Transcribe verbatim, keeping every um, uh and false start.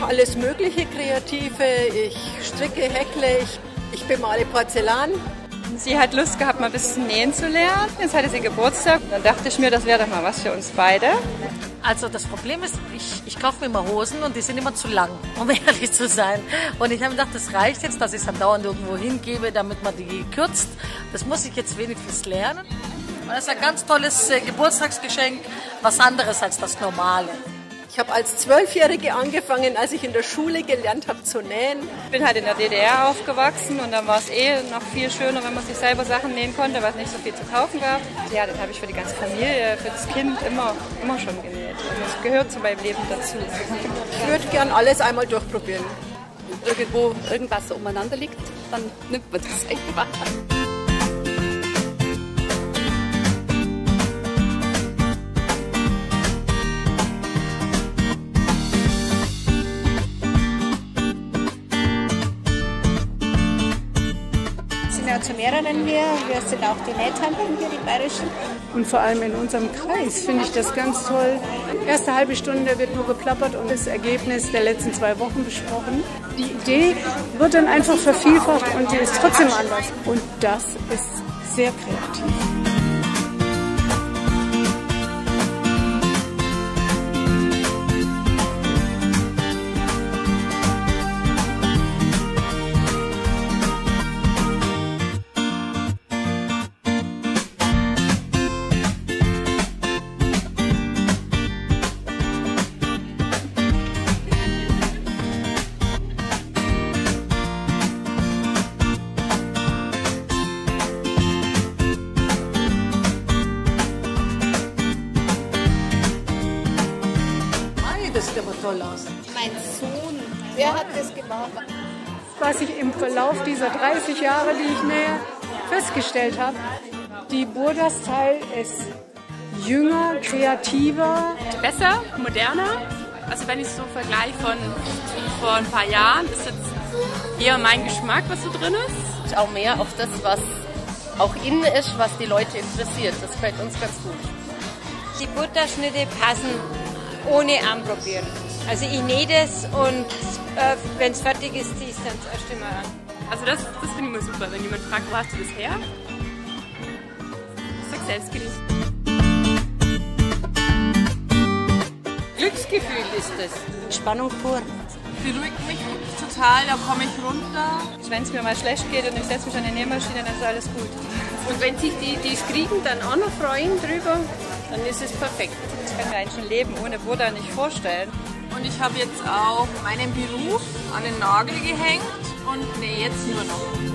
mache alles mögliche Kreative. Ich stricke, häkle, ich, ich bemale Porzellan. Sie hat Lust gehabt, mal ein bisschen nähen zu lernen. Jetzt hatte sie Geburtstag. Dann dachte ich mir, das wäre doch mal was für uns beide. Also das Problem ist, ich, ich kaufe mir immer Hosen und die sind immer zu lang, um ehrlich zu sein. Und ich habe mir gedacht, das reicht jetzt, dass ich es dann dauernd irgendwo hingebe, damit man die kürzt. Das muss ich jetzt wenigstens lernen. Und das ist ein ganz tolles äh, Geburtstagsgeschenk, was anderes als das Normale. Ich habe als Zwölfjährige angefangen, als ich in der Schule gelernt habe zu nähen. Ich bin halt in der D D R aufgewachsen und dann war es eh noch viel schöner, wenn man sich selber Sachen nähen konnte, weil es nicht so viel zu kaufen gab. Ja, das habe ich für die ganze Familie, für das Kind immer, immer schon genäht. Also es gehört zu meinem Leben dazu. Ich würde gern alles einmal durchprobieren. Irgendwo irgendwas so umeinander liegt, dann nimmt man das einfach. Ja, zu mehreren hier. Wir sind auch die Nähtanten hier, die bayerischen. Und vor allem in unserem Kreis finde ich das ganz toll. Erste halbe Stunde wird nur geplappert und das Ergebnis der letzten zwei Wochen besprochen. Die Idee wird dann einfach vervielfacht und die ist trotzdem anders. Und das ist sehr kreativ. Das sieht aber toll aus. Mein Sohn, der hat das gemacht. Was ich im Verlauf dieser dreißig Jahre, die ich nähe, festgestellt habe, die Burda-Style ist jünger, kreativer. Besser, moderner. Also wenn ich so vergleiche von vor ein paar Jahren, ist jetzt eher mein Geschmack, was so drin ist. Auch mehr auf das, was auch innen ist, was die Leute interessiert. Das gefällt uns ganz gut. Die Butterschnitte passen ohne anprobieren. Also ich nähe das und äh, wenn es fertig ist, ziehe ich es dann das erste Mal an. Also das, das finde ich immer super, wenn jemand fragt, wo hast du das her? Ich sag selbst genäht. Glücksgefühl ist das. Spannung pur. Beruhigt mich total, da komme ich runter. Wenn es mir mal schlecht geht und ich setze mich an die Nähmaschine, dann ist alles gut. Und wenn sich die, die es kriegen, dann auch noch freuen drüber, dann ist es perfekt. Ich kann mir eigentlich ein Leben ohne Burda nicht vorstellen. Und ich habe jetzt auch meinen Beruf an den Nagel gehängt und nähe jetzt nur noch.